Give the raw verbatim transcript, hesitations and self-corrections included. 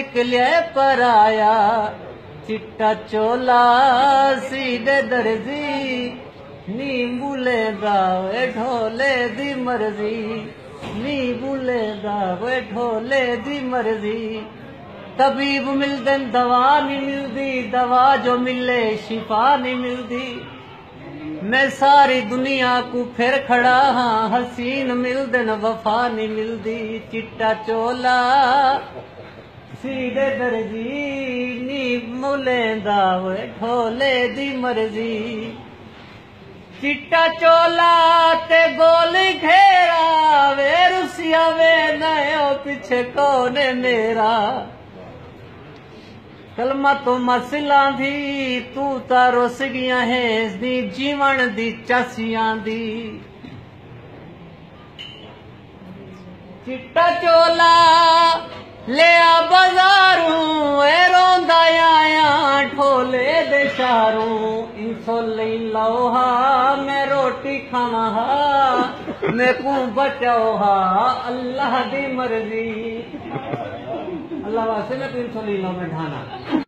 निकले पर आया चिट्टा चोला सीधे दर्जी नी भूलेगा वे ढोले दी मर्जी नी भूलेगा वे ढोले दी मर्जी तबीब मिलदे दवा नहीं मिलदी दवा जो मिले शिफा नहीं मिलदी मैं सारी दुनिया को फिर खड़ा हाँ हसीन मिलदे न वफा नहीं मिलदी चिट्टा चोला सीधे दर्जी नी मुलेंदा वे ढोले दी मर्जी चिट्टा चोला ते गोली घेरा वे रुसिया वे नयो पीछे कौन है मेरा कलमा तो मसला दी तू तारो सिगिया है दी जीवन दी चसियां दी चिट्टा चोला ले आ बाजारू ए रोंदा आया ढोले दे शारू इंसो लई लो हा मैं रोटी खावा हा मैं को बचाओ हा अल्लाह दी मर्जी अल्लाह वास्ते मैं इंसो लई लो मैं ढाना